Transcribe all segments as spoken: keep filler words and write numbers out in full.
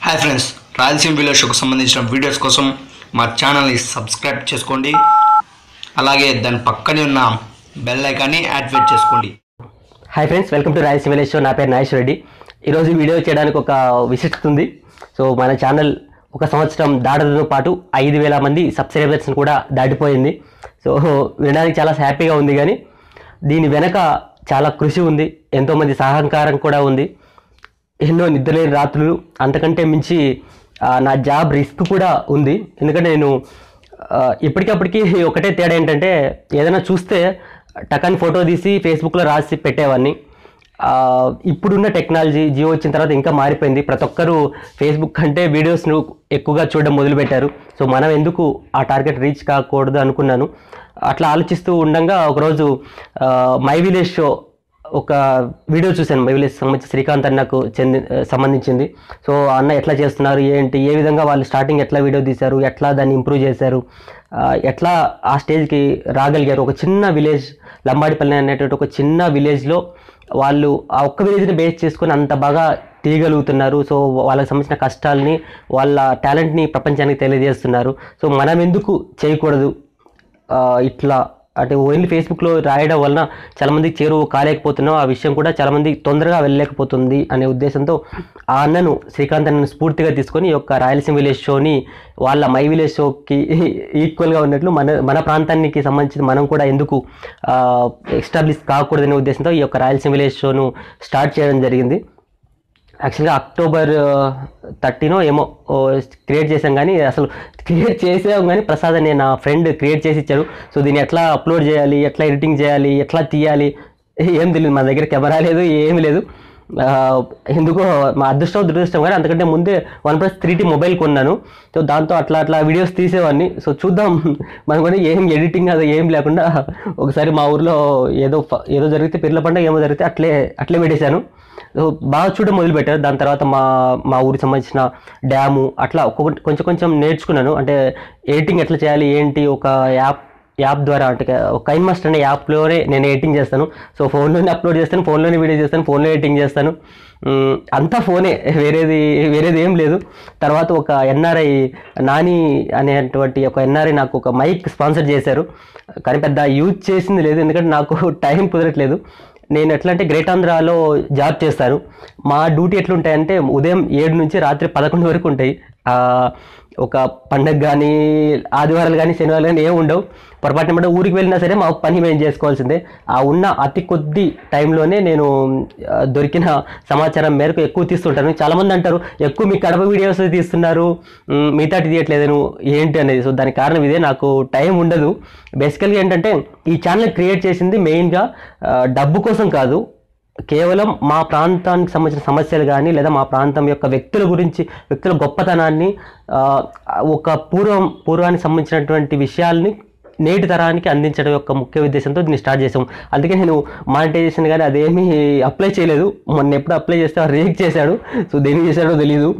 Hi friends, Rayalaseema విలేజ్కు సంబంధించిన videos కోసం మా ఛానల్ని సబ్స్క్రైబ్ చేసుకోండి. అలాగే దాని పక్కనే ఉన్న బెల్ ఐకాన్ని యాక్టివేట్ చేసుకోండి. Hi friends, welcome to Rayalaseema village show. నా పేరు నాగేశ్వర రెడ్డి. ఈరోజు వీడియో చేయడానికి ఒక విశిష్టత ఉంది. సో మన ఛానల్ ఒక సంవత్సరం దాటడంతో పాటు ఐదు వేల మంది సబ్స్క్రైబర్స్ని కూడా దాటిపోయింది. సో వినడానికి చాలా హ్యాపీగా ఉంది, కానీ దీని వెనక చాలా కృషి ఉంది, ఎంతోమంది సహకారం కూడా ఉంది, ఎన్నో నిద్రలేని రాత్రులు, అంతకంటే మించి నా జాబ్ రిస్క్ కూడా ఉంది. ఎందుకంటే నేను ఇప్పటికప్పటికి ఒకటే తేడా ఏంటంటే, ఏదైనా చూస్తే టకాని ఫోటో తీసి ఫేస్బుక్లో రాసి పెట్టేవాడిని. ఇప్పుడున్న టెక్నాలజీ జియో వచ్చిన తర్వాత ఇంకా మారిపోయింది. ప్రతి ఒక్కరూ ఫేస్బుక్ కంటే వీడియోస్ను ఎక్కువగా చూడడం మొదలుపెట్టారు. సో మనం ఎందుకు ఆ టార్గెట్ రీచ్ కాకూడదు అనుకున్నాను. అట్లా ఆలోచిస్తూ ఉండగా ఒకరోజు మై విలేజ్ షో ఒక వీడియో చూశాను. మై విలేజ్ సంబంధించి శ్రీకాంత్ అన్నకు చెంది సంబంధించింది. సో అన్న ఎట్లా చేస్తున్నారు, ఏంటి, ఏ విధంగా వాళ్ళు స్టార్టింగ్ ఎట్లా వీడియో తీశారు, ఎట్లా దాన్ని ఇంప్రూవ్ చేశారు, ఎట్లా ఆ స్టేజ్కి రాగలిగారు. ఒక చిన్న విలేజ్, లంబాడిపల్లి అనేటువంటి ఒక చిన్న విలేజ్లో వాళ్ళు ఆ ఒక్క విలేజ్ని బేస్ చేసుకొని అంత బాగా తీయగలుగుతున్నారు. సో వాళ్ళకి సంబంధించిన కష్టాలని, వాళ్ళ టాలెంట్ని ప్రపంచానికి తెలియజేస్తున్నారు. సో మనం ఎందుకు చేయకూడదు ఇట్లా అంటే ఓన్లీ ఫేస్బుక్లో రాయడం వలన చాలామందికి చేరువ కాలేకపోతున్నాం, ఆ విషయం కూడా చాలామంది తొందరగా వెళ్ళలేకపోతుంది అనే ఉద్దేశంతో ఆ అన్నను శ్రీకాంత్ అన్నను స్ఫూర్తిగా తీసుకొని ఈ యొక్క రాయలసీమ విలేజ్ షోని వాళ్ళ మై విలేజ్ షోకి ఈక్వల్గా ఉన్నట్లు మన మన ప్రాంతానికి సంబంధించి మనం కూడా ఎందుకు ఎస్టాబ్లిష్ కాకూడదనే ఉద్దేశంతో ఈ యొక్క రాయలసీమ విలేజ్ షోను స్టార్ట్ చేయడం జరిగింది. యాక్చువల్గా అక్టోబర్ థర్టీనో ఏమో క్రియేట్ చేసాం, కానీ అసలు క్రియేట్ చేసాం కానీ ప్రసాద్ అనే నా ఫ్రెండ్ క్రియేట్ చేసి ఇచ్చాడు. సో దీన్ని ఎట్లా అప్లోడ్ చేయాలి, ఎట్లా ఎడిటింగ్ చేయాలి, ఎట్లా తీయాలి ఏం తెలియదు. మన దగ్గర కెమెరా లేదు, ఏమీ లేదు. ఎందుకో మా అదృష్టం దురదృష్టం, కానీ అంతకంటే ముందే one plus three T mobile కొన్నాను. సో దాంతో అట్లా అట్లా వీడియోస్ తీసేవాడిని. సో చూద్దాం మనం కూడా ఏం ఎడిటింగ్ అది ఏం లేకుండా ఒకసారి మా ఊర్లో ఏదో ఏదో జరిగితే పిర్ల పండుగ ఏమో జరిగితే అట్లే అట్లే పెట్టేశాను. బాగా చూడడం మొదలుపెట్టారు. దాని తర్వాత మా మా ఊరికి సంబంధించిన డ్యాము అట్లా ఒక్కొక్కటి కొంచెం కొంచెం నేర్చుకున్నాను. అంటే ఎడిటింగ్ ఎట్లా చేయాలి ఏంటి, ఒక యాప్ యాప్ ద్వారా అంటే ఒక కైన్ మాస్టర్ అనే యాప్లోనే నేను ఎడిటింగ్ చేస్తాను. సో ఫోన్లోనే అప్లోడ్ చేస్తాను, ఫోన్లోనే వీడియో చేస్తాను, ఫోన్లో ఎడిటింగ్ చేస్తాను. అంతా ఫోనే, వేరేది వేరేది ఏం లేదు. తర్వాత ఒక ఎన్ఆర్ఐ నాని అనేటువంటి ఒక ఎన్ఆర్ఐ నాకు ఒక మైక్ స్పాన్సర్ చేశారు, కానీ పెద్ద యూజ్ చేసింది లేదు, ఎందుకంటే నాకు టైం కుదరట్లేదు. నేను ఎట్లా అంటే గ్రేట్ ఆంధ్రాలో జాబ్ చేస్తాను. మా డ్యూటీ ఎట్లుంటాయంటే ఉదయం ఏడు నుంచి రాత్రి పదకొండు వరకు ఉంటాయి. ఒక పండగ కానీ ఆదివారాలు కానీ శనివారాలు కానీ ఏమి ఉండవు. పొరపాటున కూడా ఊరికి వెళ్ళినా సరే మా పని మేము చేసుకోవాల్సిందే. ఆ ఉన్న అతి కొద్ది టైంలోనే నేను దొరికిన సమాచారం మేరకు ఎక్కువ తీస్తుంటాను. చాలామంది అంటారు ఎక్కువ మీ కడప వీడియోస్ తీస్తున్నారు, మిగతాటి తీయట్లేదు ఏంటి అనేది. సో దానికి కారణం ఇదే, నాకు టైం ఉండదు. బేసికల్గా ఏంటంటే ఈ ఛానల్ క్రియేట్ చేసింది మెయిన్గా డబ్బు కోసం కాదు, కేవలం మా ప్రాంతానికి సంబంధించిన సమస్యలు కానీ లేదా మా ప్రాంతం యొక్క వ్యక్తుల గురించి, వ్యక్తుల గొప్పతనాన్ని, ఒక పూర్వం పూర్వానికి సంబంధించినటువంటి విషయాల్ని నేటి తరానికి అందించడం యొక్క ముఖ్య ఉద్దేశంతో దీన్ని స్టార్ట్ చేసాం. అందుకే నేను మానిటైజేషన్ కానీ అదేమీ అప్లై చేయలేదు. మొన్న ఎప్పుడు అప్లై చేస్తే రిజెక్ట్ చేశాడు. సో దేనికి చేశాడో తెలీదు.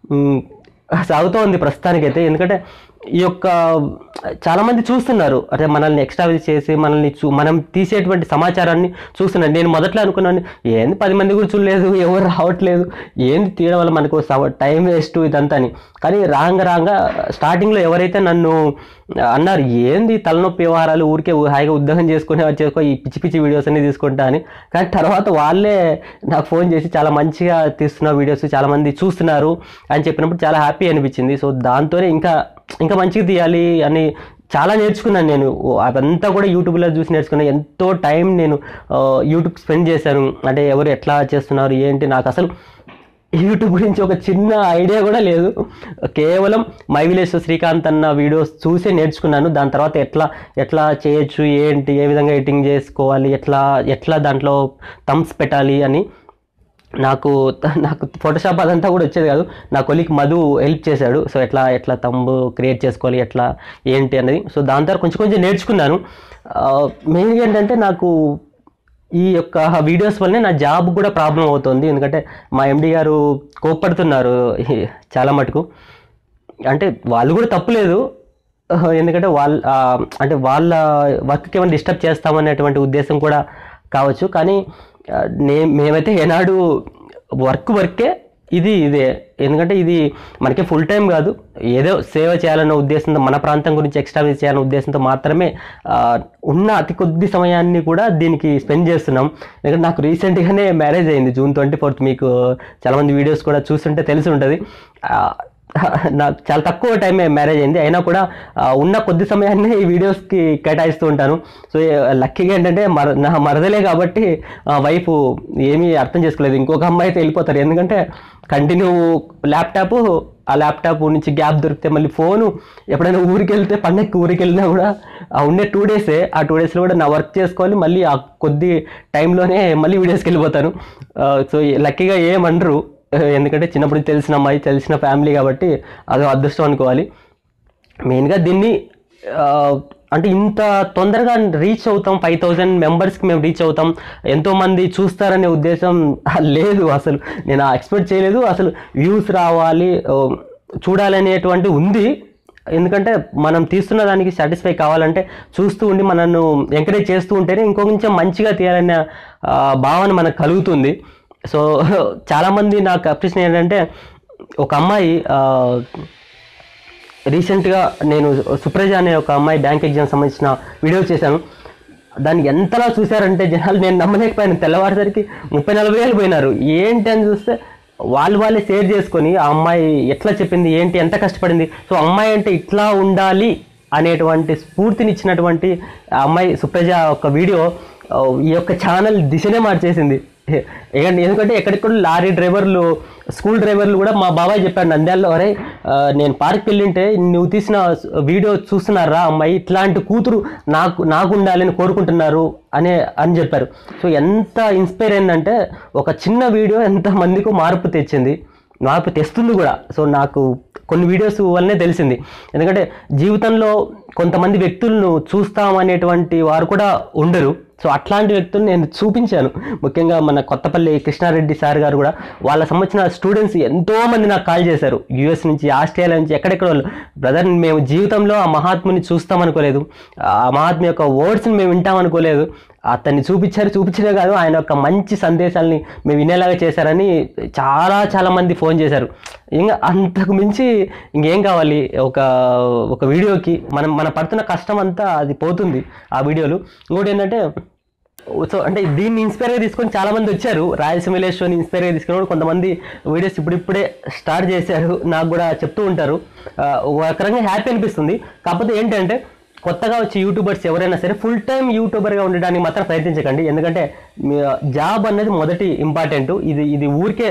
సాగుతూ ఉంది ప్రస్తుతానికైతే. ఎందుకంటే ఈ యొక్క చాలామంది చూస్తున్నారు, అంటే మనల్ని ఎక్స్ట్రావిజ్ చేసి మనల్ని చూ మనం తీసేటువంటి సమాచారాన్ని చూస్తున్నారు. నేను మొదట్లో అనుకున్నాను ఏంది పది మంది కూడా చూడలేదు, ఎవరు రావట్లేదు, ఏంది తీయడం వల్ల మనకు టైం వేస్ట్ ఇదంతా అని. కానీ రాంగ రాంగ స్టార్టింగ్లో ఎవరైతే నన్ను అన్నారు ఏంది తలనొప్పి వ్యవహారాలు, ఊరికే హాయిగా ఉద్యోగం చేసుకుని అది చేసుకో, ఈ పిచ్చి పిచ్చి వీడియోస్ అన్ని తీసుకుంటా అని, కానీ తర్వాత వాళ్ళే నాకు ఫోన్ చేసి చాలా మంచిగా తీస్తున్న వీడియోస్ చాలామంది చూస్తున్నారు అని చెప్పినప్పుడు చాలా హ్యాపీ అనిపించింది. సో దాంతోనే ఇంకా ఇంకా మంచిగా తీయాలి అని చాలా నేర్చుకున్నాను. నేను అదంతా కూడా యూట్యూబ్లో చూసి నేర్చుకున్నాను. ఎంతో టైం నేను యూట్యూబ్ స్పెండ్ చేశాను. అంటే ఎవరు ఎట్లా చేస్తున్నారు ఏంటి, నాకు అసలు యూట్యూబ్ గురించి ఒక చిన్న ఐడియా కూడా లేదు. కేవలం మై విలేజ్ శ్రీకాంత్ అన్న వీడియోస్ చూసే నేర్చుకున్నాను. దాని తర్వాత ఎట్లా ఎట్లా చేయొచ్చు ఏంటి, ఏ విధంగా ఎడిటింగ్ చేసుకోవాలి, ఎట్లా ఎట్లా దాంట్లో థమ్స్ పెట్టాలి అని నాకు నాకు ఫోటోషాప్ అదంతా కూడా వచ్చేది కాదు. నా కొలీగ్ మధు హెల్ప్ చేశాడు. సో ఎట్లా ఎట్లా తంబు క్రియేట్ చేసుకోవాలి, ఎట్లా ఏంటి అనేది. సో దాని తర్వాత కొంచెం కొంచెం నేర్చుకున్నాను. మెయిన్గా ఏంటంటే నాకు ఈ యొక్క వీడియోస్ వల్లనే నా జాబ్ కూడా ప్రాబ్లం అవుతుంది. ఎందుకంటే మా ఎండి గారు కోప్పడుతున్నారు చాలా మటుకు. అంటే వాళ్ళు కూడా తప్పులేదు, ఎందుకంటే వాళ్ళ అంటే వాళ్ళ వర్క్కి ఏమైనా డిస్టర్బ్ చేస్తామనేటువంటి ఉద్దేశం కూడా కావచ్చు. కానీ నే మేమైతే ఏనాడు వర్క్ వర్కే ఇది ఇదే ఎందుకంటే ఇది మనకి ఫుల్ టైం కాదు, ఏదో సేవ చేయాలన్న ఉద్దేశంతో మన ప్రాంతం గురించి ఎక్స్ట్రా చేయాలన్న ఉద్దేశంతో మాత్రమే ఉన్న అతి కొద్ది సమయాన్ని కూడా దీనికి స్పెండ్ చేస్తున్నాం. ఎందుకంటే నాకు రీసెంట్గానే మ్యారేజ్ అయింది జూన్ ట్వంటీ ఫోర్త్ మీకు చాలామంది వీడియోస్ కూడా చూస్తుంటే తెలిసి ఉంటుంది. నాకు చాలా తక్కువ టైమే మ్యారేజ్ అయింది, అయినా కూడా ఉన్న కొద్ది సమయాన్ని ఈ వీడియోస్కి కేటాయిస్తూ ఉంటాను. సో లక్కీగా ఏంటంటే మర నా మరదలే కాబట్టి వైఫ్ ఏమీ అర్థం చేసుకోలేదు. ఇంకొక అమ్మాయి అయితే వెళ్ళిపోతారు, ఎందుకంటే కంటిన్యూ ల్యాప్టాప్, ఆ ల్యాప్టాప్ నుంచి గ్యాప్ దొరికితే మళ్ళీ ఫోను, ఎప్పుడైనా ఊరికి వెళ్తే పండగకి ఊరికి వెళ్ళినా కూడా ఆ ఉండే టూ డేసే ఆ టూ డేస్లో కూడా నా వర్క్ చేసుకోవాలి, మళ్ళీ ఆ కొద్ది టైంలోనే మళ్ళీ వీడియోస్కి వెళ్ళిపోతాను. సో లక్కీగా ఏమనరు, ఎందుకంటే చిన్నప్పుడు తెలిసిన అమ్మాయి తెలిసిన ఫ్యామిలీ కాబట్టి అదో అదృష్టం అనుకోవాలి. మెయిన్గా దీన్ని అంటే ఇంత తొందరగా రీచ్ అవుతాం, ఫైవ్ థౌజండ్ మెంబర్స్కి మేము రీచ్ అవుతాం, ఎంతోమంది చూస్తారనే ఉద్దేశం లేదు, అసలు నేను ఎక్స్పెక్ట్ చేయలేదు. అసలు వ్యూస్ రావాలి చూడాలనేటువంటి ఉంది, ఎందుకంటే మనం తీస్తున్న దానికి సాటిస్ఫై కావాలంటే చూస్తూ ఉండి మనల్ని ఎంకరేజ్ చేస్తూ ఉంటేనే ఇంకో కొంచెం మంచిగా తీయాలనే భావన మనకు కలుగుతుంది. సో చాలామంది నాకు అప్రిషియేషన్ ఏంటంటే, ఒక అమ్మాయి రీసెంట్గా నేను సుప్రజ అనే ఒక అమ్మాయి బ్యాంక్ ఎగ్జామ్ సంబంధించిన వీడియో చేశాను, దాన్ని ఎంతలా చూశారంటే జనాలు నేను నమ్మలేకపోయాను. తెల్లవారేసరికి ముప్పై నలభై వేలు పోయినారు. ఏంటి అని చూస్తే వాళ్ళు వాళ్ళే షేర్ చేసుకొని ఆ అమ్మాయి ఎట్లా చెప్పింది, ఏంటి, ఎంత కష్టపడింది. సో అమ్మాయి అంటే ఇట్లా ఉండాలి అనేటువంటి స్ఫూర్తినిచ్చినటువంటి ఆ అమ్మాయి సుప్రజ ఒక వీడియో ఈ యొక్క ఛానల్ దిశనే మార్చేసింది. ఎందుకంటే ఎక్కడెక్కడ లారీ డ్రైవర్లు, స్కూల్ డ్రైవర్లు కూడా మా బాబాయ్ చెప్పాడు నంద్యాలలో, అరే నేను పార్క్కి వెళ్ళింటే నువ్వు తీసిన వీడియో చూస్తున్నారా అమ్మాయి, ఇట్లాంటి కూతురు నాకు నాకు ఉండాలని కోరుకుంటున్నారు అనే అని చెప్పారు. సో ఎంత ఇన్స్పైర్ అయిందంటే ఒక చిన్న వీడియో ఎంత మందికి మార్పు తెచ్చింది, మార్పు తెస్తుంది కూడా. సో నాకు కొన్ని వీడియోస్ వల్లనే తెలిసింది, ఎందుకంటే జీవితంలో కొంతమంది వ్యక్తులను చూస్తామనేటువంటి వారు కూడా ఉండరు. సో అట్లాంటి వ్యక్తులు నేను చూపించాను. ముఖ్యంగా మన కొత్తపల్లి కృష్ణారెడ్డి సార్ గారు కూడా వాళ్ళ సంబంధించిన స్టూడెంట్స్ ఎంతోమంది నాకు కాల్ చేశారు, యూఎస్ నుంచి, ఆస్ట్రేలియా నుంచి, ఎక్కడెక్కడ వాళ్ళు, బ్రదర్ మేము జీవితంలో ఆ మహాత్ముని చూస్తామనుకోలేదు, ఆ మహాత్మ యొక్క వర్డ్స్ని మేము వింటామనుకోలేదు, అతన్ని చూపించారు, చూపించడే కాదు ఆయన యొక్క మంచి సందేశాలని మేము వినేలాగా చేశారని చాలా చాలామంది ఫోన్ చేశారు. ఇంకా అంతకు మించి ఇంకేం కావాలి ఒక ఒక వీడియోకి, మనం మన పడుతున్న కష్టం అంతా అది పోతుంది ఆ వీడియోలు. ఇంకోటి ఏంటంటే, సో అంటే దీన్ని ఇన్స్పైర్గా తీసుకొని చాలామంది వచ్చారు, రాయలసీమ విలేజ్ షోని ఇన్స్పైర్గా తీసుకుని కొంతమంది వీడియోస్ ఇప్పుడిప్పుడే స్టార్ట్ చేశారు, నాకు కూడా చెప్తూ ఉంటారు. ఒక రకంగా హ్యాపీ అనిపిస్తుంది. కాకపోతే ఏంటంటే కొత్తగా వచ్చే యూట్యూబర్స్ ఎవరైనా సరే ఫుల్ టైం యూట్యూబర్గా ఉండడానికి మాత్రం ప్రయత్నించకండి, ఎందుకంటే జాబ్ అనేది మొదటి ఇంపార్టెంట్. ఇది ఇది ఊరికే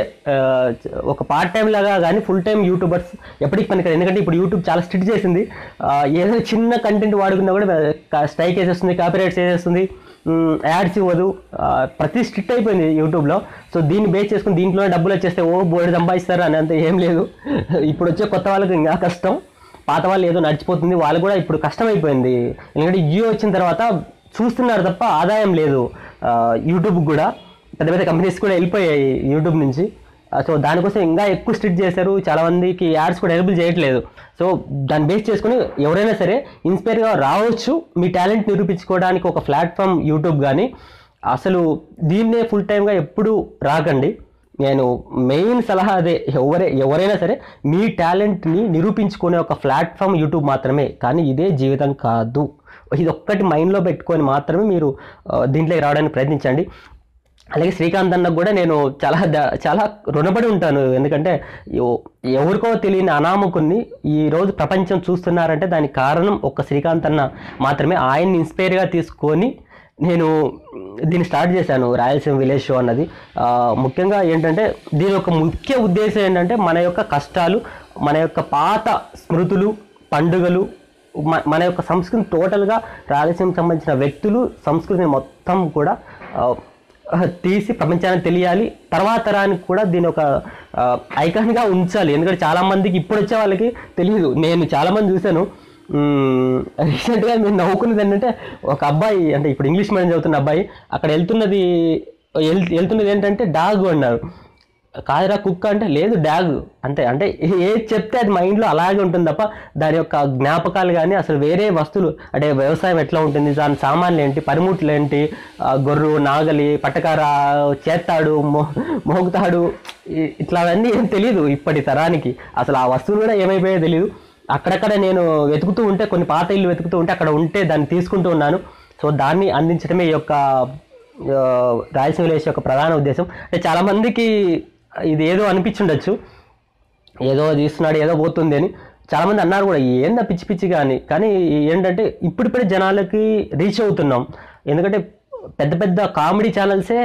ఒక పార్ట్ టైం లాగా కానీ ఫుల్ టైం యూట్యూబర్స్ ఎప్పటికి పనికిరాదు. ఎందుకంటే ఇప్పుడు యూట్యూబ్ చాలా స్ట్రిక్ట్ చేసింది, ఏదైనా చిన్న కంటెంట్ వాడుకున్నా కూడా స్ట్రైక్ వేసేస్తుంది, కాపీరైట్స్ వేసేస్తుంది, యాడ్స్ ఇవ్వదు, ప్రతి స్ట్రిక్ట్ అయిపోయింది యూట్యూబ్లో. సో దీన్ని బేస్ చేసుకుని దీంట్లోనే డబ్బులు వచ్చేస్తే ఓ బోర్డు సంపాదిస్తారు అని అంత ఏం లేదు. ఇప్పుడు వచ్చే కొత్త వాళ్ళకి ఇంకా కష్టం, పాత వాళ్ళు ఏదో నడిచిపోతుంది, వాళ్ళు కూడా ఇప్పుడు కష్టమైపోయింది. ఎందుకంటే జియో వచ్చిన తర్వాత చూస్తున్నారు తప్ప ఆదాయం లేదు యూట్యూబ్ కూడా, పెద్ద పెద్ద కంపెనీస్ కూడా వెళ్ళిపోయాయి యూట్యూబ్ నుంచి. సో దానికోసం ఇంకా ఎక్కువ స్ట్రిక్ట్ చేశారు, చాలామందికి యాడ్స్ కూడా ఎనేబుల్ చేయట్లేదు. సో దాన్ని బేస్ చేసుకుని ఎవరైనా సరే ఇన్స్పైర్గా రావచ్చు, మీ టాలెంట్ నిరూపించుకోవడానికి ఒక ప్లాట్ఫామ్ యూట్యూబ్. కానీ అసలు దీన్నే ఫుల్ టైమ్గా ఎప్పుడూ రాకండి. నేను మెయిన్ సలహా అదే, ఎవరే ఎవరైనా సరే మీ టాలెంట్ని నిరూపించుకునే ఒక ప్లాట్ఫామ్ యూట్యూబ్ మాత్రమే, కానీ ఇదే జీవితం కాదు. ఇది ఒక్కటి మైండ్లో పెట్టుకొని మాత్రమే మీరు దీంట్లోకి రావడానికి ప్రయత్నించండి. అలాగే శ్రీకాంత్ అన్నకు కూడా నేను చాలా చాలా రుణపడి ఉంటాను, ఎందుకంటే ఎవరికో తెలియని అనామకుని ఈరోజు ప్రపంచం చూస్తున్నారంటే దానికి కారణం ఒక శ్రీకాంత్ అన్న మాత్రమే. ఆయన్ని ఇన్స్పైర్గా తీసుకొని నేను దీన్ని స్టార్ట్ చేశాను, రాయలసీమ విలేజ్ షో అన్నది. ముఖ్యంగా ఏంటంటే దీని యొక్క ముఖ్య ఉద్దేశం ఏంటంటే మన యొక్క కష్టాలు, మన యొక్క పాత స్మృతులు, పండుగలు, మన యొక్క సంస్కృతిని టోటల్గా రాయలసీమకు సంబంధించిన వ్యక్తులు, సంస్కృతిని మొత్తం కూడా తీసి ప్రపంచానికి తెలియాలి, తర్వాత తరానికి కూడా దీని ఒక ఐకాన్గా ఉంచాలి. ఎందుకంటే చాలామందికి ఇప్పుడు వచ్చే వాళ్ళకి తెలియదు. నేను చాలామంది చూశాను, రీసెంట్గా మేము నవ్వుకున్నది ఏంటంటే ఒక అబ్బాయి, అంటే ఇప్పుడు ఇంగ్లీష్ మీడియం చదువుతున్న అబ్బాయి, అక్కడ వెళ్తున్నది వెళ్తున్నది ఏంటంటే డాగ్ అన్నారు. కాదురా కుక్క అంటే లేదు డాగ్ అంతే. అంటే ఏది చెప్తే అది మైండ్లో అలాగే ఉంటుంది తప్ప దాని యొక్క జ్ఞాపకాలు కానీ అసలు వేరే వస్తువులు అంటే వ్యవసాయం ఎట్లా ఉంటుంది, దాని సామాన్లు ఏంటి, పనిముట్లు ఏంటి, గొర్రు, నాగలి, పట్టకార, చేత్తాడు, మో మోగుతాడు, ఇట్లావన్నీ ఏం తెలియదు ఇప్పటి తరానికి. అసలు ఆ వస్తువులు కూడా ఏమైపోయాయో తెలియదు. అక్కడక్కడ నేను వెతుకుతూ ఉంటే కొన్ని పాత ఇల్లు వెతుకుతూ ఉంటే అక్కడ ఉంటే దాన్ని తీసుకుంటూ ఉన్నాను. సో దాన్ని అందించడమే ఈ యొక్క రాయలసీమ విలేజ్ యొక్క ప్రధాన ఉద్దేశం. అంటే చాలామందికి ఇది ఏదో అనిపించుండొచ్చు, ఏదో తీస్తున్నాడు ఏదో పోతుంది అని చాలామంది అన్నారు కూడా, ఏందా పిచ్చి పిచ్చి కానీ. కానీ ఏంటంటే ఇప్పుడిప్పుడే జనాలకి రీచ్ అవుతున్నాం. ఎందుకంటే పెద్ద పెద్ద కామెడీ ఛానల్సే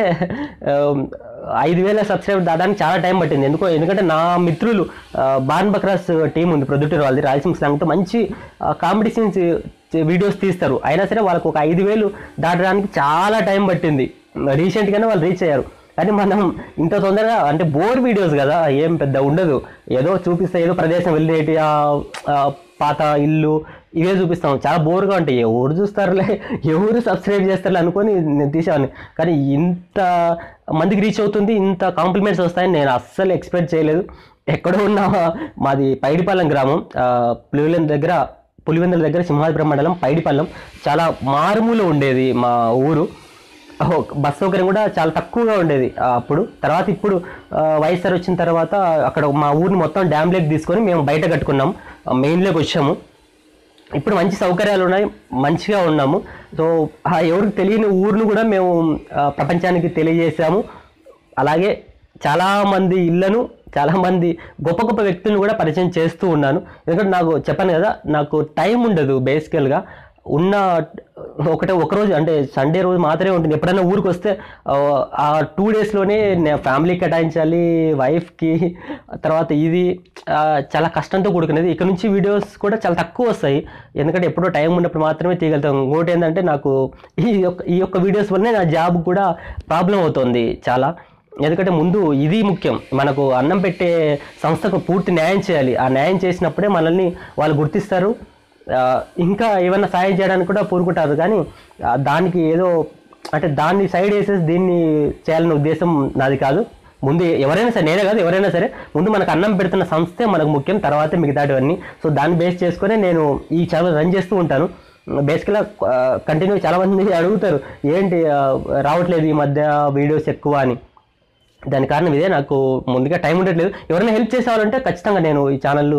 ఐదు వేల సబ్స్క్రైబర్ దాదానికి చాలా టైం పట్టింది. ఎందుకో ఎందుకంటే నా మిత్రులు బాన్ బక్రాస్ టీం ఉంది ప్రొద్దుటూరు వాళ్ళది, రాయలసీమ స్లాంగ్తో మంచి కామెడీ సీన్స్ వీడియోస్ తీస్తారు. అయినా సరే వాళ్ళకు ఒక ఐదు వేలు దాటడానికి చాలా టైం పట్టింది. రీసెంట్గానే వాళ్ళు రీచ్ అయ్యారు. కానీ మనం ఇంత తొందరగా అంటే బోర్ వీడియోస్ కదా, ఏం పెద్ద ఉండదు, ఏదో చూపిస్తే ఏదో ప్రదేశం వెళ్ళేటి పాత ఇల్లు ఇవే చూపిస్తాం, చాలా బోర్గా ఉంటాయి. ఎవరు చూస్తారులే, ఎవరు సబ్స్క్రైబ్ చేస్తారులే అనుకొని నేను తీసేవాడిని. కానీ ఇంత మందికి రీచ్ అవుతుంది, ఇంత కాంప్లిమెంట్స్ వస్తాయని నేను అస్సలు ఎక్స్పెక్ట్ చేయలేదు. ఎక్కడో ఉన్న మాది పైడిపాలెం గ్రామం, పులివెందుల దగ్గర పులివెందుల దగ్గర సింహాద్రి మండలం పైడిపాలెం, చాలా మారుమూల ఉండేది మా ఊరు. బస్ సౌకర్యం కూడా చాలా తక్కువగా ఉండేది అప్పుడు. తర్వాత ఇప్పుడు వైఎస్ఆర్ వచ్చిన తర్వాత అక్కడ మా ఊరిని మొత్తం డ్యామ్ లేక్ తీసుకొని మేము బయట కట్టుకున్నాం, మెయిన్లోకి వచ్చాము. ఇప్పుడు మంచి సౌకర్యాలు ఉన్నాయి, మంచిగా ఉన్నాము. సో ఎవరికి తెలియని ఊరిని కూడా మేము ప్రపంచానికి తెలియజేసాము. అలాగే చాలామంది ఇళ్లను, చాలామంది గొప్ప గొప్ప వ్యక్తులను కూడా పరిచయం చేస్తూ ఉన్నాను. ఎందుకంటే నాకు చెప్పాను కదా, నాకు టైం ఉండదు బేసికల్గా. ఉన్న ఒకటే ఒకరోజు అంటే సండే రోజు మాత్రమే ఉంటుంది. ఎప్పుడైనా ఊరికి వస్తే ఆ టూ డేస్లోనే నేను ఫ్యామిలీకి కేటాయించాలి, వైఫ్కి, తర్వాత ఇది చాలా కష్టంతో కూడుకునేది. ఇక్కడ నుంచి వీడియోస్ కూడా చాలా తక్కువ వస్తాయి, ఎందుకంటే ఎప్పుడో టైం ఉన్నప్పుడు మాత్రమే తీయగలుగుతాం. ఇంకోటి ఏంటంటే నాకు ఈ యొక్క ఈ యొక్క వీడియోస్ వల్లనే నా జాబ్ కూడా ప్రాబ్లం అవుతుంది చాలా. ఎందుకంటే ముందు ఇది ముఖ్యం, మనకు అన్నం పెట్టే సంస్థకు పూర్తి న్యాయం చేయాలి. ఆ న్యాయం చేసినప్పుడే మనల్ని వాళ్ళు గుర్తిస్తారు, ఇంకా ఏమైనా సాయం చేయడానికి కూడా పూరుకుంటారు. కానీ దానికి ఏదో అంటే దాన్ని సైడ్ వేసేసి దీన్ని చేయాలనే ఉద్దేశం నాది కాదు. ముందు ఎవరైనా సరే, నేనే కాదు ఎవరైనా సరే, ముందు మనకు అన్నం పెడుతున్న సంస్థే మనకు ముఖ్యం, తర్వాత మిగతాటివన్నీ. సో దాన్ని బేస్ చేసుకొని నేను ఈ ఛానల్ రన్ చేస్తూ ఉంటాను. బేసికల్గా కంటిన్యూ చాలామంది అడుగుతారు ఏంటి రావట్లేదు ఈ మధ్య వీడియోస్ ఎక్కువ అని. దాని కారణం ఇదే, నాకు ముందుగా టైం ఉండట్లేదు. ఎవరైనా హెల్ప్ చేసేవాళ్ళంటే ఖచ్చితంగా నేను ఈ ఛానల్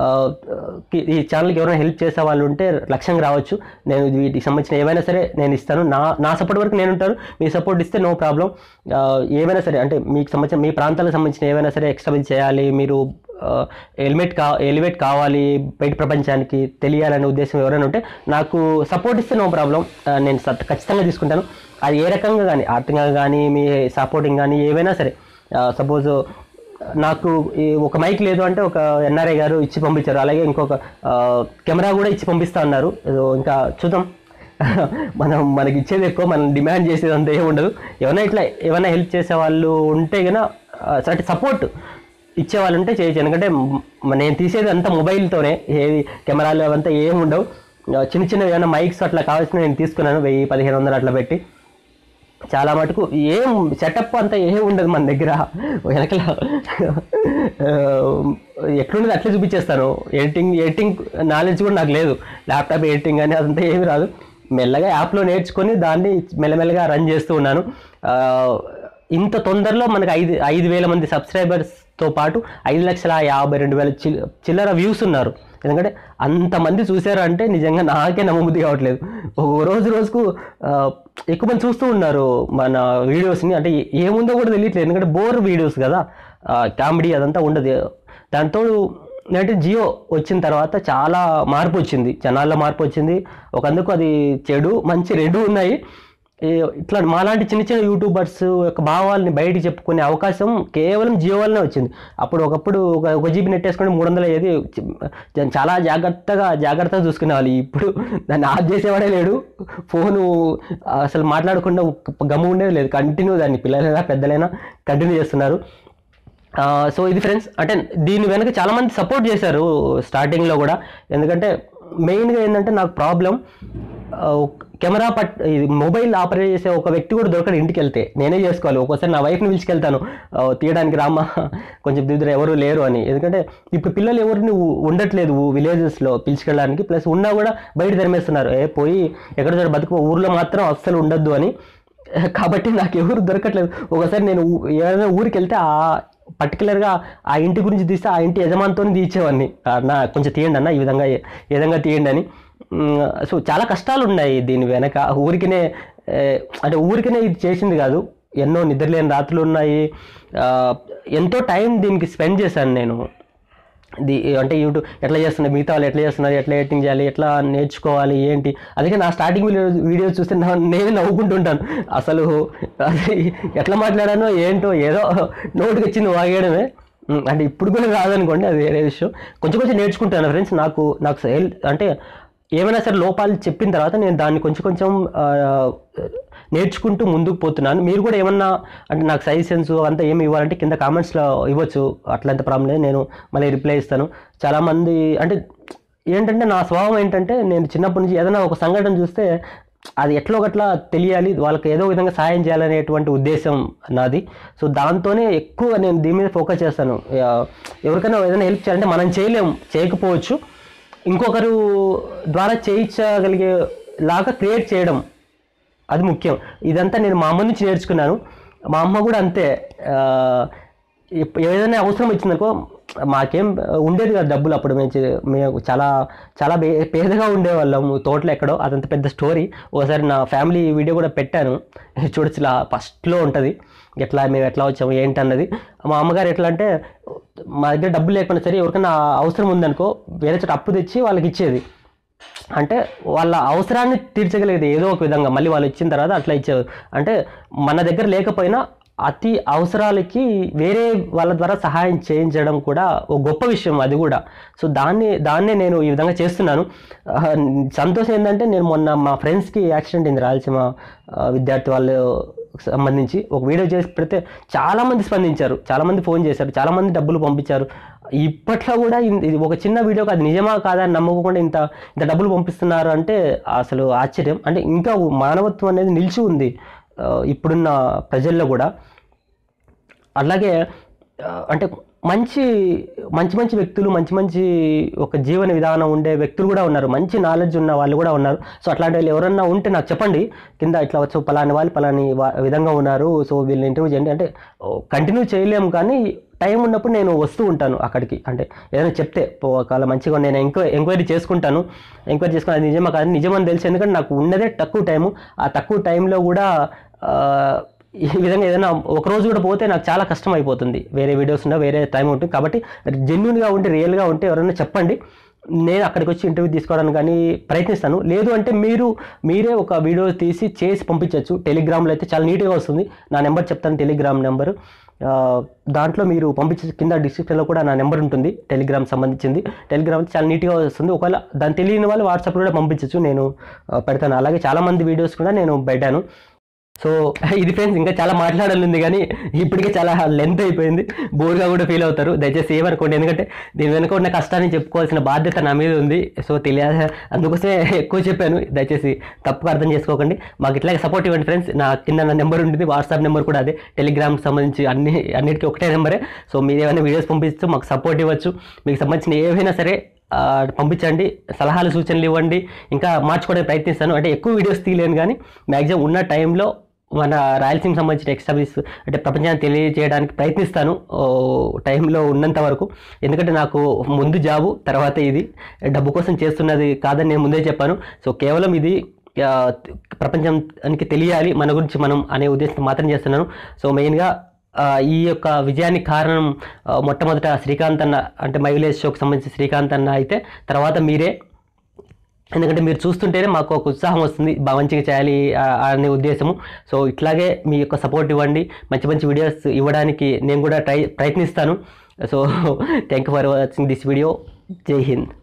ఈ ఛానల్కి ఎవరైనా హెల్ప్ చేసే వాళ్ళు ఉంటే లక్ష్యంగా రావచ్చు. నేను వీటికి సంబంధించిన ఏమైనా సరే నేను ఇస్తాను. నా నా సపోర్ట్ వరకు నేను ఉంటాను, మీ సపోర్ట్ ఇస్తే నో ప్రాబ్లం. ఏమైనా సరే అంటే మీకు సంబంధించిన మీ ప్రాంతాలకు సంబంధించిన ఏమైనా సరే ఎక్స్ట్రా చేయాలి, మీరు ఎలివేట్ కా ఎలివేట్ కావాలి బయట ప్రపంచానికి తెలియాలనే ఉద్దేశం ఎవరైనా ఉంటే నాకు సపోర్ట్ ఇస్తే నో ప్రాబ్లం, నేను ఖచ్చితంగా తీసుకుంటాను. అది ఏ రకంగా కానీ, ఆర్థికంగా కానీ, మీ సపోర్టింగ్ కానీ ఏవైనా సరే. సపోజ్ నాకు ఈ ఒక మైక్ లేదు అంటే ఒక ఎన్ఆర్ఐ గారు ఇచ్చి పంపించారు, అలాగే ఇంకొక కెమెరా కూడా ఇచ్చి పంపిస్తా అన్నారు. ఇంకా చూద్దాం, మనం మనకి ఇచ్చేది ఎక్కువ, మనం డిమాండ్ చేసేది అంతా ఏమి ఉండదు. ఏమైనా ఇట్లా ఏమైనా హెల్ప్ చేసే వాళ్ళు ఉంటే కన్నా అంటే సపోర్ట్ ఇచ్చేవాళ్ళు ఉంటే చేయొచ్చు. ఎందుకంటే నేను తీసేది అంతా మొబైల్తోనే, ఏది కెమెరాలు అవంతా ఏమి ఉండవు. చిన్న చిన్న ఏమైనా మైక్స్ అట్లా కావాల్సిన నేను తీసుకున్నాను, వెయ్యి పదిహేను వందలు అట్లా పెట్టి. చాలా మటుకు ఏం సెటప్ అంతా ఏం ఉండదు మన దగ్గర. వెనకల ఎట్లుండదు అట్లే చూపించేస్తాను. ఎడిటింగ్ ఎడిటింగ్ నాలెడ్జ్ కూడా నాకు లేదు, ల్యాప్టాప్ ఎడిటింగ్ అని అదంతా ఏమి రాదు. మెల్లగా యాప్లో నేర్చుకొని దాన్ని మెల్లమెల్లగా రన్ చేస్తూ ఉన్నాను. ఇంత తొందరలో మనకు ఐదు ఐదు వేల మంది సబ్స్క్రైబర్స్తో పాటు ఐదు లక్షల యాభై రెండు వేల చి చిల్లర వ్యూస్ ఉన్నారు. ఎందుకంటే అంతమంది చూశారు అంటే నిజంగా నాకే నమ్మబుద్ధి కావట్లేదు. ఒక రోజు రోజుకు ఎక్కువ మంది చూస్తూ ఉన్నారు మన వీడియోస్ని. అంటే ఏముందో కూడా తెలియట్లేదు, ఎందుకంటే బోర్ వీడియోస్ కదా, కామెడీ అదంతా ఉండదు. దాంతో అంటే జియో వచ్చిన తర్వాత చాలా మార్పు వచ్చింది, జనాల్లో మార్పు వచ్చింది. ఒకందుకు అది చెడు మంచి రెండు ఉన్నాయి. ఇట్లా మాలాంటి చిన్న చిన్న యూట్యూబర్స్ యొక్క భావాల్ని బయటికి చెప్పుకునే అవకాశం కేవలం జియో వల్లనే వచ్చింది. అప్పుడు ఒకప్పుడు ఒక ఒక జీబీ నెట్ వేసుకుంటే మూడు వందలు అయ్యేది, చాలా జాగ్రత్తగా జాగ్రత్తగా చూసుకునేవాళ్ళు. ఇప్పుడు దాన్ని ఆఫ్ చేసేవాడే లేడు, ఫోను అసలు మాట్లాడకుండా గమ్ము ఉండేది లేదు, కంటిన్యూ దాన్ని పిల్లలైనా పెద్దలైనా కంటిన్యూ చేస్తున్నారు. సో ఇది ఫ్రెండ్స్, అంటే దీని వెనక చాలామంది సపోర్ట్ చేశారు స్టార్టింగ్లో కూడా. ఎందుకంటే మెయిన్గా ఏంటంటే నాకు ప్రాబ్లం కెమెరా పట్ ఇది మొబైల్ ఆపరేట్ చేసే ఒక వ్యక్తి కూడా దొరకడు ఇంటికి వెళ్తే, నేనే చేసుకోవాలి. ఒక్కోసారి నా వైఫ్ని పిలుచుకెళ్తాను తీయడానికి, రామ్మ కొంచెం దిద్దురు ఎవరు లేరు అని. ఎందుకంటే ఇప్పుడు పిల్లలు ఎవరిని ఉండట్లేదు విలేజెస్లో పిలుచుకెళ్ళడానికి, ప్లస్ ఉన్నా కూడా బయట తరిమేస్తున్నారు, ఏ పోయి ఎక్కడ చోట బతుకు, ఊర్లో మాత్రం అస్సలు ఉండొద్దు అని. కాబట్టి నాకు ఎవరు దొరకట్లేదు. ఒకసారి నేను ఏదైనా ఊరికి వెళ్తే ఆ పర్టికులర్గా ఆ ఇంటి గురించి తీస్తే ఆ ఇంటి యజమానితో తీయించేవాడిని, నా కొంచెం తీయండి అన్న, ఈ విధంగా ఏ విధంగా తీయండి అని. సో చాలా కష్టాలు ఉన్నాయి దీని వెనక. ఊరికినే అంటే ఊరికినే ఇది చేసింది కాదు, ఎన్నో నిద్రలేని రాత్రులు ఉన్నాయి, ఎంతో టైం దీనికి స్పెండ్ చేశాను నేను. ది అంటే యూట్యూబ్ ఎట్లా చేస్తున్నారు, మిగతా వాళ్ళు ఎట్లా చేస్తున్నారు, ఎట్లా ఎడిటింగ్ చేయాలి, ఎట్లా నేర్చుకోవాలి ఏంటి. అందుకే నా స్టార్టింగ్ వీడియో వీడియోస్ చూస్తే నా నేను నవ్వుకుంటుంటాను, అసలు అది ఎట్లా మాట్లాడానో ఏంటో, ఏదో నోటికి వచ్చింది వాగేయడమే. అంటే ఇప్పుడు కూడా రాదనుకోండి, అది వేరే విషయం. కొంచెం కొంచెం నేర్చుకుంటాను ఫ్రెండ్స్. నాకు నాకు సేల్ అంటే ఏమైనా సరే లోపాలు చెప్పిన తర్వాత నేను దాన్ని కొంచెం కొంచెం నేర్చుకుంటూ ముందుకు పోతున్నాను. మీరు కూడా ఏమన్నా అంటే నాకు సజెషన్స్ అంతా ఏమి ఇవ్వాలంటే కింద కామెంట్స్లో ఇవ్వచ్చు, అట్లంత ప్రాబ్లం లేదు, నేను మళ్ళీ రిప్లై ఇస్తాను. చాలామంది అంటే ఏంటంటే నా స్వభావం ఏంటంటే నేను చిన్నప్పటి నుంచి ఏదైనా ఒక సంఘటన చూస్తే అది ఎట్లో ఒకట్లా తెలియాలి, వాళ్ళకి ఏదో విధంగా సాయం చేయాలనేటువంటి ఉద్దేశం నాది. సో దాంతోనే ఎక్కువ నేను దీని మీద ఫోకస్ చేస్తాను. ఎవరికైనా ఏదైనా హెల్ప్ చేయాలంటే మనం చేయలేము, చేయకపోవచ్చు, ఇంకొకరు ద్వారా చేయించగలిగే లాగా క్రియేట్ చేయడం అది ముఖ్యం. ఇదంతా నేను మా అమ్మ నుంచి నేర్చుకున్నాను. మా అమ్మ కూడా అంతే, ఏదైనా అవసరం వచ్చిందనుకో, మాకేం ఉండేది కదా డబ్బులు అప్పుడు, మేము మేము చాలా చాలా బే పేదగా ఉండేవాళ్ళము తోటలో ఎక్కడో, అదంత పెద్ద స్టోరీ. ఒకసారి నా ఫ్యామిలీ వీడియో కూడా పెట్టాను, చూడచ్చు, ఇలా ఫస్ట్లో ఉంటుంది ఎట్లా మేము ఎట్లా వచ్చాము ఏంటి అన్నది. మా అమ్మగారు ఎట్లా అంటే మా దగ్గర డబ్బులు లేకుండా సరే ఎవరికైనా అవసరం ఉందనుకో వేరే చోట అప్పు తెచ్చి వాళ్ళకి ఇచ్చేది. అంటే వాళ్ళ అవసరాన్ని తీర్చగలిగేది ఏదో ఒక విధంగా, మళ్ళీ వాళ్ళు ఇచ్చిన తర్వాత అట్లా ఇచ్చేది. అంటే మన దగ్గర లేకపోయినా అతి అవసరాలకి వేరే వాళ్ళ ద్వారా సహాయం చేయించడం కూడా ఒక గొప్ప విషయం అది కూడా. సో దాన్ని దాన్నే నేను ఈ విధంగా చేస్తున్నాను. సంతోషం ఏంటంటే నేను మొన్న మా ఫ్రెండ్స్కి యాక్సిడెంట్ అయింది, రాయలసీమ విద్యార్థి వాళ్ళు సంబంధించి ఒక వీడియో చేసి పెడితే చాలామంది స్పందించారు, చాలామంది ఫోన్ చేశారు, చాలామంది డబ్బులు పంపించారు. ఇప్పట్లో కూడా ఇది ఒక చిన్న వీడియోకి అది నిజమా కాదా అని నమ్మకుండా ఇంత ఇంత డబ్బులు పంపిస్తున్నారు అంటే అసలు ఆశ్చర్యం. అంటే ఇంకా మానవత్వం అనేది నిలిచి ఉంది ఇప్పుడున్న ప్రజల్లో కూడా. అలాగే అంటే మంచి మంచి మంచి వ్యక్తులు, మంచి మంచి ఒక జీవన విధానం ఉండే వ్యక్తులు కూడా ఉన్నారు, మంచి నాలెడ్జ్ ఉన్న వాళ్ళు కూడా ఉన్నారు. సో అట్లాంటి వాళ్ళు ఎవరన్నా ఉంటే నాకు చెప్పండి కింద, ఇట్లా వచ్చి పలాని వాళ్ళు పలాని విధంగా ఉన్నారు, సో వీళ్ళని ఇంటర్వ్యూ చేయండి అంటే. కంటిన్యూ చేయలేము కానీ టైం ఉన్నప్పుడు నేను వస్తూ ఉంటాను అక్కడికి. అంటే ఏదైనా చెప్తే ఒకవేళ మంచిగా నేను ఎంక్వైరీ ఎంక్వైరీ చేసుకుంటాను, ఎంక్వైరీ చేసుకుని అది నిజమా కాదు నిజమని తెలిసి, ఎందుకంటే నాకు ఉన్నదే తక్కువ టైము. ఆ తక్కువ టైంలో కూడా ఈ విధంగా ఏదైనా ఒకరోజు కూడా పోతే నాకు చాలా కష్టం అయిపోతుంది, వేరే వీడియోస్ ఉన్నా వేరే టైం ఉంటుంది. కాబట్టి జెన్యున్గా ఉంటే రియల్గా ఉంటే ఎవరైనా చెప్పండి, నేను అక్కడికి వచ్చి ఇంటర్వ్యూ తీసుకోవడానికి కానీ ప్రయత్నిస్తాను. లేదు అంటే మీరు మీరే ఒక వీడియో తీసి చేసి పంపించవచ్చు. టెలిగ్రామ్లో అయితే చాలా నీట్గా వస్తుంది, నా నెంబర్ చెప్తాను, టెలిగ్రామ్ నెంబరు. దాంట్లో మీరు పంపించే కింద డిస్క్రిప్షన్లో కూడా నా నెంబర్ ఉంటుంది, టెలిగ్రామ్ సంబంధించింది. టెలిగ్రామ్ చాలా నీట్గా వస్తుంది, ఒకవేళ దాన్ని తెలియని వాళ్ళు వాట్సాప్లో కూడా పంపించవచ్చు, నేను పెడతాను. అలాగే చాలామంది వీడియోస్ కూడా నేను పెట్టాను. సో ఇది ఫ్రెండ్స్, ఇంకా చాలా మాట్లాడాలి కానీ ఇప్పటికే చాలా లెంత్ అయిపోయింది, బోర్గా కూడా ఫీల్ అవుతారు. దయచేసి ఏమనుకోండి, ఎందుకంటే దీని వెనుక ఉన్న కష్టాన్ని చెప్పుకోవాల్సిన బాధ్యత నా మీద ఉంది. సో తెలియదు, అందుకోసమే ఎక్కువ చెప్పాను, దయచేసి తప్పుగా అర్థం చేసుకోకండి. మాకు ఇట్లాగే సపోర్ట్ ఇవ్వండి ఫ్రెండ్స్. నా కింద నా నెంబర్ ఉంటుంది, వాట్సాప్ నెంబర్ కూడా అదే, టెలిగ్రామ్కి సంబంధించి అన్ని అన్నిటికీ ఒకటే నెంబరే. సో మీరు ఏమైనా వీడియోస్ పంపిస్తూ మాకు సపోర్ట్ ఇవ్వచ్చు. మీకు సంబంధించిన ఏవైనా సరే పంపించండి, సలహాలు సూచనలు ఇవ్వండి, ఇంకా మార్చుకోవడానికి ప్రయత్నిస్తాను. అంటే ఎక్కువ వీడియోస్ తీయలేను కానీ మ్యాక్సిమం ఉన్న టైంలో మన రాయలసీమకి సంబంధించిన ఎక్స్టాబ్లిష్ అంటే ప్రపంచాన్ని తెలియజేయడానికి ప్రయత్నిస్తాను టైంలో ఉన్నంత వరకు. ఎందుకంటే నాకు ముందు జాబు, తర్వాత ఇది డబ్బు కోసం చేస్తున్నది కాదని నేను ముందే చెప్పాను. సో కేవలం ఇది ప్రపంచానికి తెలియాలి మన గురించి మనం అనే ఉద్దేశంతో మాత్రం చేస్తున్నాను. సో మెయిన్గా ఈ యొక్క విజయానికి కారణం మొట్టమొదట శ్రీకాంత్ అన్న, అంటే మై విలేజ్ షోకి సంబంధించి శ్రీకాంత్ అన్న అయితే, తర్వాత మీరే. ఎందుకంటే మీరు చూస్తుంటేనే మాకు ఒక ఉత్సాహం వస్తుంది, బాగా మంచిగా చేయాలి అనే ఉద్దేశము. సో ఇట్లాగే మీ యొక్క సపోర్ట్ ఇవ్వండి, మంచి మంచి వీడియోస్ ఇవ్వడానికి నేను కూడా ట్రై ప్రయత్నిస్తాను. So thank you for watching this video. జై హింద్.